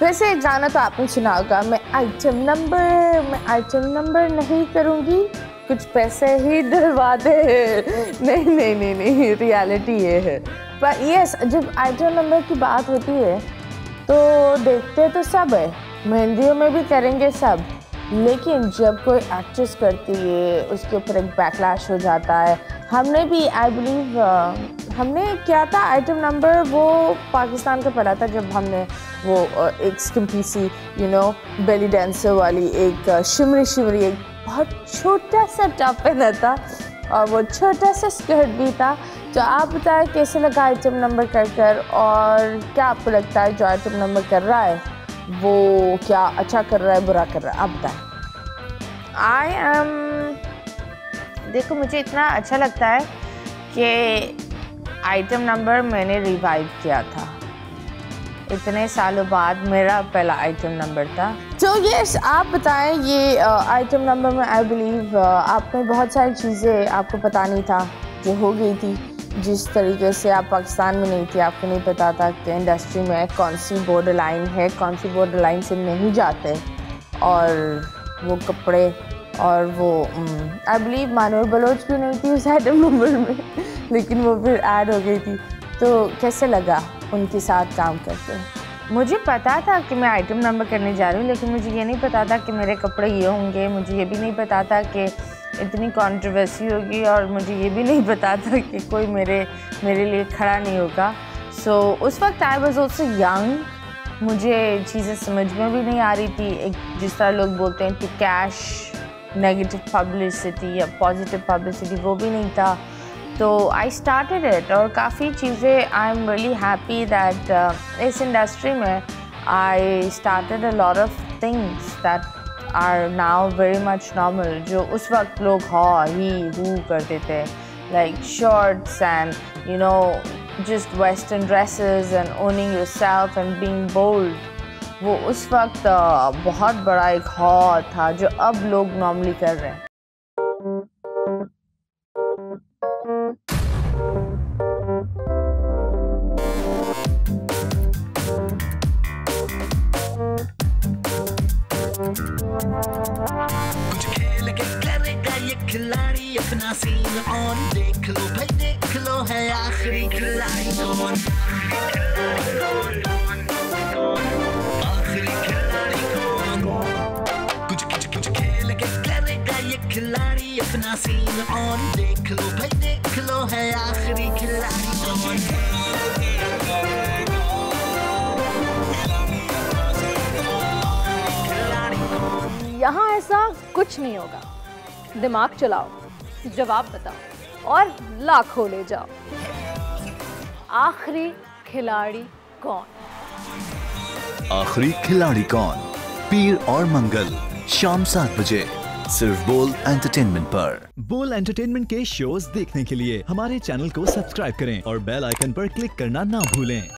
वैसे एक गाना तो आपने सुना होगा, मैं आइटम नंबर नहीं करूँगी, कुछ पैसे ही डलवा दे। नहीं, रियलिटी ये है। पर यस, जब आइटम नंबर की बात होती है तो देखते तो सब है, मेहंदियों में भी करेंगे सब, लेकिन जब कोई एक्ट्रेस करती है उसके ऊपर एक बैकलैश हो जाता है। हमने भी आई बिलीव हमने क्या था आइटम नंबर, वो पाकिस्तान का पड़ा था जब हमने वो एक स्किम्पी सी बेली डांसर वाली एक शिमरी एक बहुत छोटा सा टॉप पहना था और वो छोटा सा स्कर्ट भी था। तो आप बताएं कैसे लगा आइटम नंबर कर और क्या आपको लगता है जो आइटम नंबर कर रहा है वो क्या अच्छा कर रहा है बुरा कर रहा है, आप बताएं। देखो मुझे इतना अच्छा लगता है कि आइटम नंबर मैंने रिवाइव किया था, इतने सालों बाद मेरा पहला आइटम नंबर था। तो यस, आप बताएं ये आइटम नंबर में आई बिलीव आपने बहुत सारी चीज़ें आपको पता नहीं था जो हो गई थी, जिस तरीके से आप पाकिस्तान में नहीं थे, आपको नहीं पता था कि इंडस्ट्री में कौन सी बॉर्डर लाइन है, कौन सी बॉर्डर लाइन से नहीं जाते, और वो कपड़े और वो आई बिलीव मानूर बलोच भी नहीं थी उस आइटम नंबर में, लेकिन वो फिर ऐड हो गई थी। तो कैसे लगा उनके साथ काम करते? मुझे पता था कि मैं आइटम नंबर करने जा रही हूँ, लेकिन मुझे ये नहीं पता था कि मेरे कपड़े ये होंगे, मुझे ये भी नहीं पता था कि इतनी कंट्रोवर्सी होगी, और मुझे ये भी नहीं पता था कि कोई मेरे लिए खड़ा नहीं होगा। सो उस वक्त आई वाज आल्सो यंग, मुझे चीज़ें समझ में भी नहीं आ रही थी। एक जिस तरह लोग बोलते हैं कि कैश नेगेटिव पब्लिसिटी या पॉजिटिव पब्लिसिटी, वो भी नहीं था। तो आई स्टार्टेड इट, और काफ़ी चीज़ें I am really happy that इस इंडस्ट्री में I started a lot of things that are now very much normal, जो उस वक्त लोग हू करते थे, like shorts and just western dresses and owning yourself and being bold। वो उस वक्त बहुत बड़ा एक हॉ था जो अब लोग नॉर्मली कर रहे हैं। कुछ खेल के करेगा ये खिलाड़ी अपना सीन ऑन, देख लो भाई देख लो है आखिरी खिलाड़ी कौन, आखिरी खिलाड़ी कौन। कुछ खेल के करेगा ये खिलाड़ी अपना सीन ऑन, देख लो भाई देख लो है आखिरी खिलाड़ी कौन। यहाँ ऐसा कुछ नहीं होगा, दिमाग चलाओ, जवाब बताओ और लाखों ले जाओ। आखिरी खिलाड़ी कौन? आखिरी खिलाड़ी कौन, पीर और मंगल शाम 7 बजे सिर्फ बोल एंटरटेनमेंट पर। बोल एंटरटेनमेंट के शोज देखने के लिए हमारे चैनल को सब्सक्राइब करें और बेल आइकन पर क्लिक करना ना भूलें।